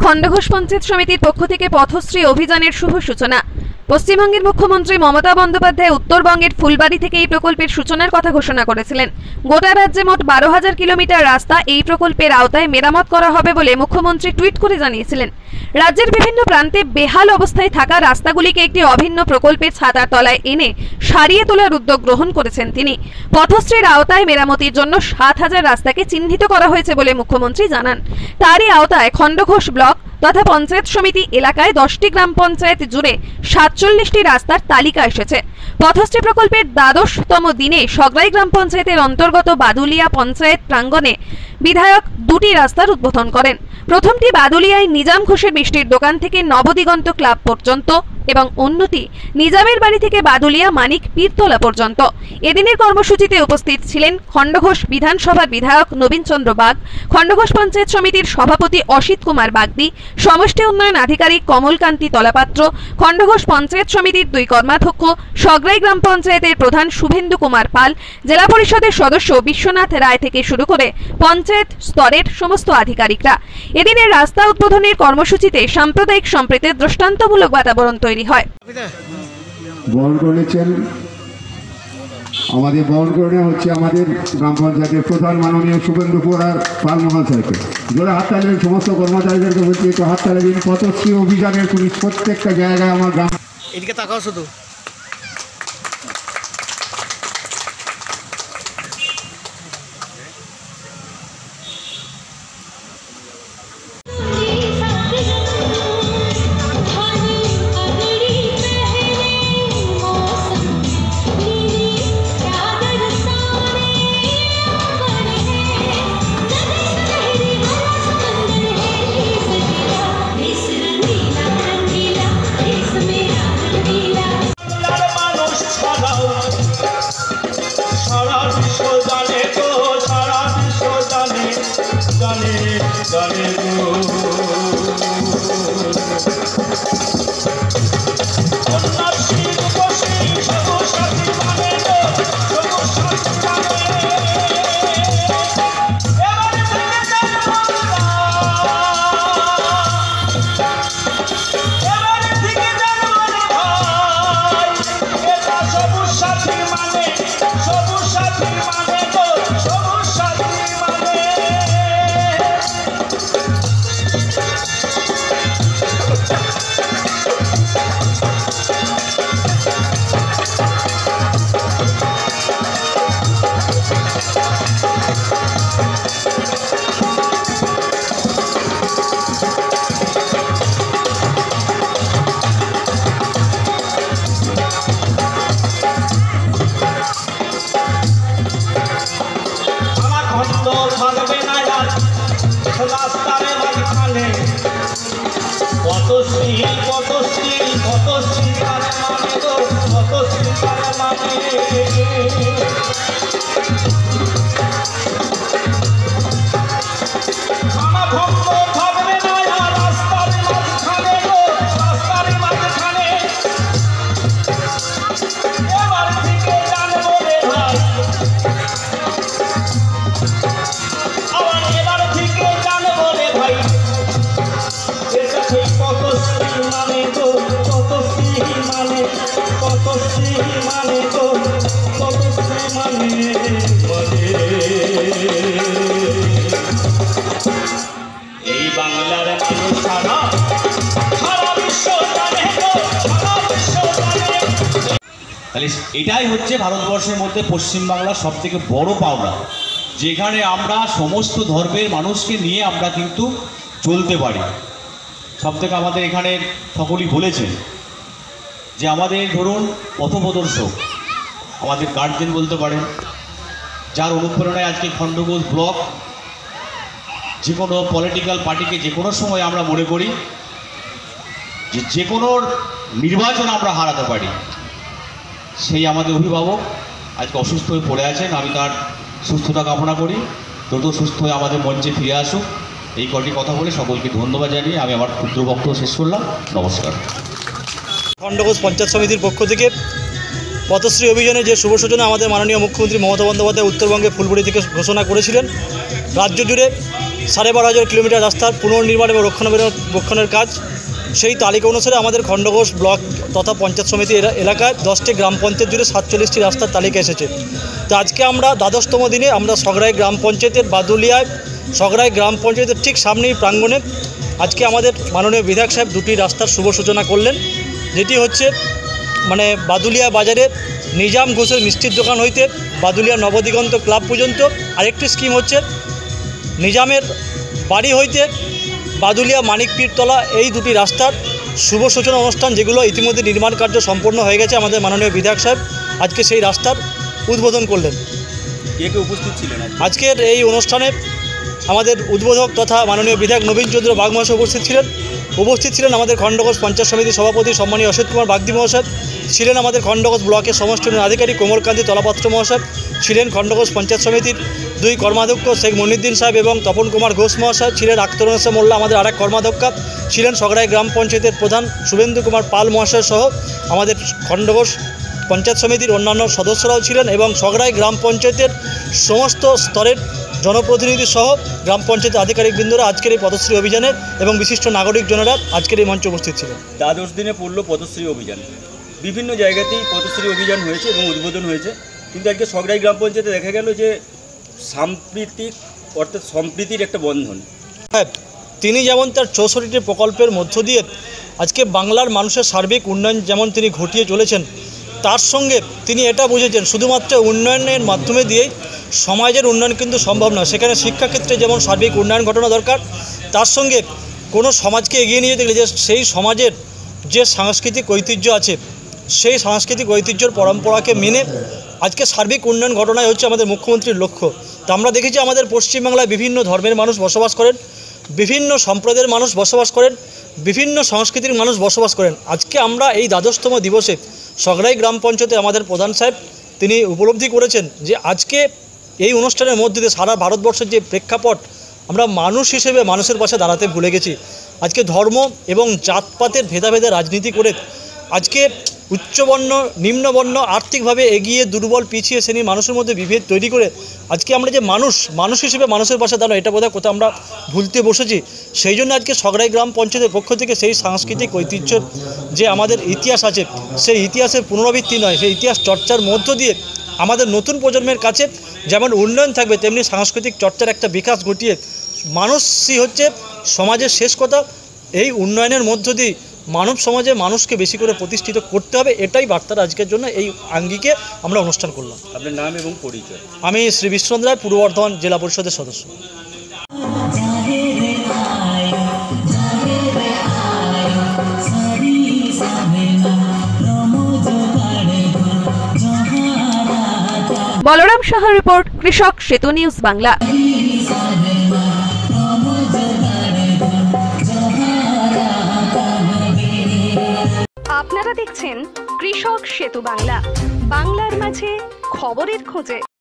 খণ্ডঘোষ পঞ্চায়েত সমিতির পক্ষ থেকে পথশ্রী অভিযানের শুভ সূচনা। পশ্চিমবঙ্গের মুখ্যমন্ত্রী মমতা বন্দ্যোপাধ্যায় উত্তরবঙ্গের ফুলবাড়ি থেকে এই প্রকল্পের সূচনার কথা ঘোষণা করেছিলেন। গোটা রাজ্যে মোট 12,000 কিলোমিটার রাস্তা এই প্রকল্পের আওতায় মেরামত করা হবে বলে মুখ্যমন্ত্রী টুইট করে জানিয়েছিলেন। রাজ্যের বিভিন্ন প্রান্তে বেহাল অবস্থায় থাকা রাস্তাগুলিকে একটি অভিন্ন প্রকল্পের ছাতার তলায় এনে সারিয়ে তোলার উদ্যোগ গ্রহণ করেছেন তিনি। পথশ্রীর আওতায় মেরামতির জন্য 7,000 রাস্তাকে চিহ্নিত করা হয়েছে বলে মুখ্যমন্ত্রী জানান। তারই আওতায় খণ্ডঘোষ ব্লক তথা পঞ্চায়েত সমিতি এলাকায় 10টি গ্রাম পঞ্চায়েত জুড়ে 47টি রাস্তার তালিকা এসেছে। পথশ্রী প্রকল্পের 12তম দিনে সগড়াই গ্রাম পঞ্চায়েতের অন্তর্গত বাদুলিয়া পঞ্চায়েত প্রাঙ্গণে বিধায়ক 2টি রাস্তার উদ্বোধন করেন। প্রথমটি বাদুলিয়ায় নিজাম ঘোষের মিষ্টির দোকান থেকে নবদিগন্ত ক্লাব পর্যন্ত এবং অন্যটি নিজামের বাড়ি থেকে বাদুলিয়া মানিক পীরতলা পর্যন্ত। এদিনের কর্মসূচিতে উপস্থিত ছিলেন খণ্ডঘোষ বিধানসভার বিধায়ক নবীন চন্দ্র বাগ, খণ্ডঘোষ পঞ্চায়েত সমিতির সভাপতি অসিত কুমার বাগদি, সমষ্টি উন্নয়ন আধিকারিক কমলকান্তি তলাপাত্র, খণ্ডঘোষ পঞ্চায়েত সমিতির 2 কর্মাধ্যক্ষ, সগড়াই গ্রাম পঞ্চায়েতের প্রধান শুভেন্দু কুমার পাল, জেলা পরিষদের সদস্য বিশ্বনাথ রায় থেকে শুরু করে পঞ্চায়েত স্তরের সমস্ত আধিকারিকরা। এদিনের রাস্তা উদ্বোধনের কর্মসূচিতে সাম্প্রদায়িক সম্প্রীতির দৃষ্টান্তমূলক বাতাবরণ তৈরি হয়। বরণ করেছেন আমাদের গ্রাম পঞ্চায়েতের প্রধান মাননীয় শুভেন্দু কুমার পাল মহাশয়কে। জোরে হাততালি সমস্ত কর্মচারীদেরকে বলছি একটু হাততালি দিন। পথশ্রী অভিযানের পুলিশ প্রত্যেকটা জায়গায় আমার গ্রাম এদিকে তাকাও শুধু। এটাই হচ্ছে ভারতবর্ষের মধ্যে পশ্চিমবাংলার সবথেকে বড় পাওনা, যেখানে আমরা সমস্ত ধর্মের মানুষকে নিয়ে আমরা কিন্তু চলতে পারি। সবথেকে আমাদের এখানে সকলেই বলেছেন যে আমাদের ধরুন পথপ্রদর্শক আমাদের গার্জেন বলতে পারেন, যার অনুপ্রেরণায় আজকে খণ্ডঘোষ ব্লক যে কোনো পলিটিক্যাল পার্টিকে যে কোনো সময় আমরা মনে করি যে কোনো নির্বাচন আমরা হারাতে পারি। সেই আমাদের অভিভাবক আজকে অসুস্থ হয়ে পড়ে আছেন, আমি তার সুস্থতা কামনা করি, দ্রুত সুস্থ হয়ে আমাদের মঞ্চে ফিরে আসুক। এই কটি কথা বলে সকলকে ধন্যবাদ জানিয়ে আমি আমার ক্ষুদ্র বক্তব্য শেষ করলাম। নমস্কার। খণ্ডঘোষ পঞ্চায়েত সমিতির পক্ষ থেকে পথশ্রী অভিযানে যে শুভ সূচনা আমাদের মাননীয় মুখ্যমন্ত্রী মমতা বন্দ্যোপাধ্যায় উত্তরবঙ্গে ফুলবাড়ি থেকে ঘোষণা করেছিলেন, রাজ্য জুড়ে 12,500 কিলোমিটার রাস্তার পুনর্নির্মাণ এবং রক্ষণাবেক্ষণের কাজ। সেই তালিকা অনুসারে আমাদের খণ্ডঘোষ ব্লক তথা পঞ্চায়েত সমিতি এলাকায় 10টি গ্রাম পঞ্চায়েত জুড়ে 47টি রাস্তার তালিকা এসেছে। তো আজকে আমরা দ্বাদশতম দিনে আমরা সগড়াই গ্রাম পঞ্চায়েতের বাদুলিয়ায় সগড়াই গ্রাম পঞ্চায়েতের ঠিক সামনেই প্রাঙ্গণে আজকে আমাদের মাননীয় বিধায়ক সাহেব 2টি রাস্তার শুভ সূচনা করলেন, যেটি হচ্ছে বাদুলিয়া বাজারে নিজাম ঘোষের মিষ্টির দোকান হইতে বাদুলিয়া নবদিগন্ত ক্লাব পর্যন্ত। আরেকটি স্কিম হচ্ছে নিজামের বাড়ি হইতে বাদুলিয়া মানিকপীরতলা, এই 2টি রাস্তার শুভ সূচনা অনুষ্ঠান, যেগুলো ইতিমধ্যে নির্মাণ কার্য সম্পন্ন হয়ে গেছে। আমাদের মাননীয় বিধায়ক সাহেব আজকে সেই রাস্তার উদ্বোধন করলেন। কে কে উপস্থিত ছিলেন আজকের এই অনুষ্ঠানে? আমাদের উদ্বোধক তথা মাননীয় বিধায়ক নবীন চন্দ্র বাগ মহাশয় উপস্থিত ছিলেন আমাদের খণ্ডঘোষ পঞ্চায়েত সমিতির সভাপতি সম্মানীয় অসিত কুমার বাগদি মহাশয়, ছিলেন আমাদের খণ্ডঘোষ ব্লকের সমষ্টি উন্নয়ন আধিকারিক কোমলকান্তি তলাপাত্র মহাশয়, ছিলেন খণ্ডঘোষ পঞ্চায়েত সমিতির 2 কর্মাধ্যক্ষ শেখ মনিউদ্দিন সাহেব এবং তপন কুমার ঘোষ মহাশয়, ছিলেন আখতারুন্নেসা মোল্লা আমাদের আরেক কর্মাধ্যক্ষা, ছিলেন সগড়াই গ্রাম পঞ্চায়েতের প্রধান শুভেন্দু কুমার পাল মহাশয় সহ আমাদের খণ্ডঘোষ পঞ্চায়েত সমিতির অন্যান্য সদস্যরাও ছিলেন এবং সগড়াই গ্রাম পঞ্চায়েতের সমস্ত স্তরের জনপ্রতিনিধি সহ গ্রাম পঞ্চায়েত আধিকারিকবৃন্দরা আজকের এই পথশ্রী অভিযানের এবং বিশিষ্ট নাগরিকজনেরা আজকের এই মঞ্চে উপস্থিত ছিলেন। 10 দিনে পড়লো পথশ্রী অভিযান, বিভিন্ন জায়গাতেই পথশ্রী অভিযান হয়েছে এবং উদ্বোধন হয়েছে, কিন্তু আজকে সগড়াই গ্রাম পঞ্চায়েতে দেখা গেল যে সাম্প্রতিক অর্থাৎ সম্প্রীতির একটা বন্ধন। হ্যাঁ, তিনি যেমন তার 64টি প্রকল্পের মধ্য দিয়ে আজকে বাংলার মানুষের সার্বিক উন্নয়ন যেমন তিনি ঘটিয়ে চলেছেন, তার সঙ্গে তিনি এটা বুঝেছেন শুধুমাত্র উন্নয়নের মাধ্যমে দিয়েই সমাজের উন্নয়ন কিন্তু সম্ভব নয়। সেখানে শিক্ষাক্ষেত্রে যেমন সার্বিক উন্নয়ন ঘটানো দরকার, তার সঙ্গে কোনো সমাজকে এগিয়ে নিয়ে যেতে গেলে যে সেই সমাজের যে সাংস্কৃতিক ঐতিহ্য আছে, সেই সাংস্কৃতিক ঐতিহ্যর পরম্পরাকে মেনে আজকে সার্বিক উন্নয়ন ঘটনাই হচ্ছে আমাদের মুখ্যমন্ত্রীর লক্ষ্য। তো আমরা দেখেছি আমাদের পশ্চিমবাংলায় বিভিন্ন ধর্মের মানুষ বসবাস করেন, বিভিন্ন সম্প্রদায়ের মানুষ বসবাস করেন, বিভিন্ন সংস্কৃতির মানুষ বসবাস করেন। আজকে আমরা এই 12তম দিবসে সগড়াই গ্রাম পঞ্চায়েতে আমাদের প্রধান সাহেব তিনি উপলব্ধি করেছেন যে আজকে এই অনুষ্ঠানের মধ্যে দিয়ে সারা ভারতবর্ষের যে প্রেক্ষাপট, আমরা মানুষ হিসেবে মানুষের পাশে দাঁড়াতে ভুলে গেছি। আজকে ধর্ম এবং জাতপাতের ভেদাভেদে রাজনীতি করে আজকে উচ্চবর্ণ নিম্নবর্ণ আর্থিকভাবে এগিয়ে দুর্বল পিছিয়ে শ্রেণীর মানুষের মধ্যে বিভেদ তৈরি করে আজকে আমরা যে মানুষ হিসেবে মানুষের পাশে দাঁড়ানো, এটা বোধহয় কোথাও আমরা ভুলতে বসেছি। সেই জন্য আজকে সগড়াই গ্রাম পঞ্চায়েতের পক্ষ থেকে সেই সাংস্কৃতিক ঐতিহ্যের যে আমাদের ইতিহাস আছে, সেই ইতিহাসের পুনরাবৃত্তি নয়, সেই ইতিহাস চর্চার মধ্য দিয়ে আমাদের নতুন প্রজন্মের কাছে যেমন উন্নয়ন থাকবে, তেমনি সাংস্কৃতিক চর্চার একটা বিকাশ ঘটিয়ে মানুষই হচ্ছে সমাজের শেষ কথা। এই উন্নয়নের মধ্য দিয়ে মানব সমাজে মানুষকে বেশি করে প্রতিষ্ঠিত করতে হবে, এটাই বার্তার আজকের জন্য এই আঙ্গিকে আমরা অনুষ্ঠান করলাম। আপনার নাম এবং পরিচয়? আমি শ্রী বিশ্বনাথ রায়, পূর্ব বর্ধমান জেলা পরিষদের সদস্য। বলরাম সাহা রিপোর্ট, কৃষক সেতু নিউজ বাংলা। আপনারা দেখছেন কৃষক সেতু বাংলা, বাংলার মাঝে খবরের খোঁজে।